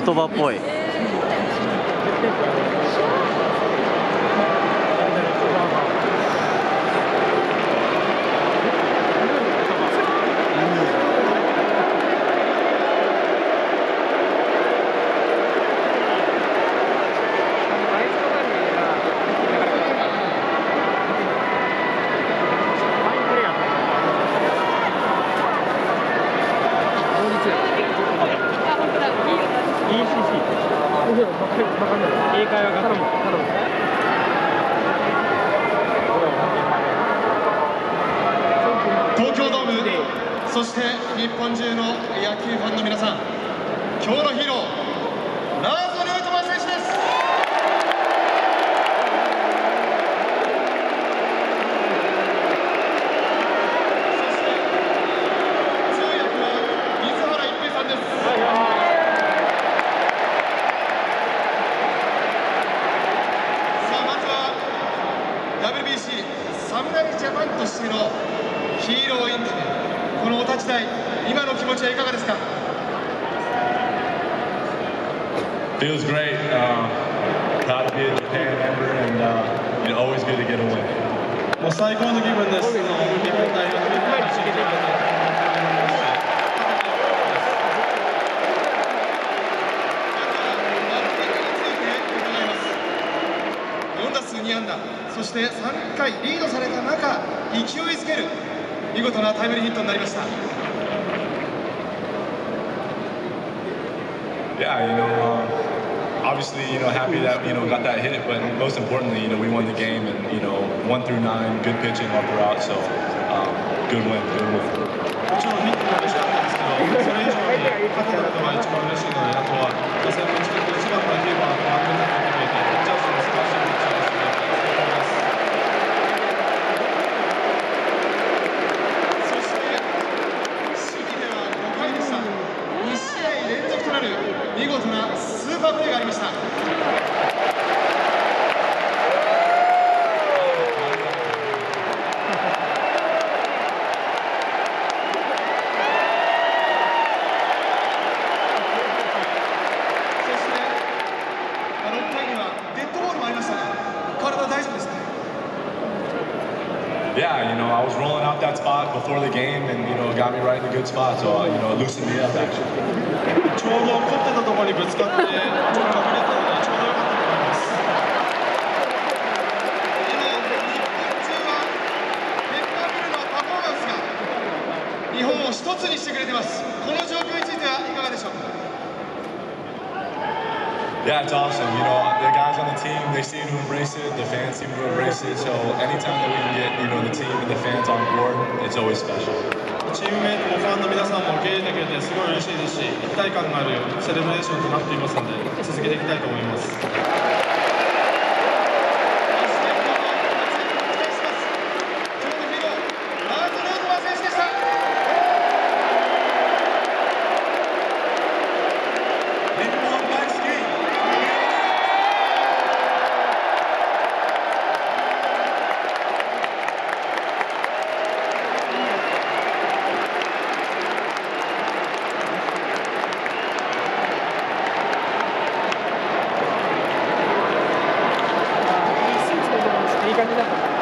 葉っぽい。 東京ドーム、そして日本中の野球ファンの皆さん、今日のヒーロー、ラーズ・ヌートバー選手です。そして通訳は水原一平さんです。さあ、まずは WBC 侍ジャパンとしてのヒーローインタビュー、このお立ち台、今の気持ちはいかがですか？ Feels great. Proud to be a Japan member, and always good to get a win. もう最高の気分です。日本代表のメンバーに一緒に 4打数2安打、そして3回リードされた中、勢いづける見事なタイムリーヒットになりました。 Yeah, obviously, happy that got that hit, but most importantly, we won the game, and 1 through 9, good pitching all throughout. So, good win, good win. もちろんヒットも嬉しかったんですけど、それ以上に勝てたことが一番嬉しいので、あとは打線も1番から9番と安定感を含めて、ピッチャー陣も素晴らしいピッチャーですね。 そして守備では5回でした。2試合連続となる見事なスーパープレーがありました。 Yeah, I was rolling out that spot before the game, and it got me right in a good spot. So, it loosened me up actually. ちょうど凝ってたところにぶつかって、ちょっと見れたので、ちょうど良かったと思います。 今、日本中はペッパーミルのパフォーマンスが日本を一つにしてくれてます。この状況についてはいかがでしょうか？ Yeah, it's awesome. The guys on the team, they seem to embrace it. The fans seem to embrace it. So anytime that we can get, the team and the fans on board, it's always special. チームメイトもファンの皆さんも受け入れてくれてすごい嬉しいですし、一体感のあるセレブレーションとなっていますので、続けていきたいと思います。 いい感じだった。